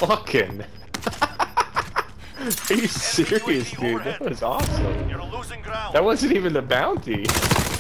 fucking. Are you serious, dude? That was awesome. You're losing ground. That wasn't even the bounty.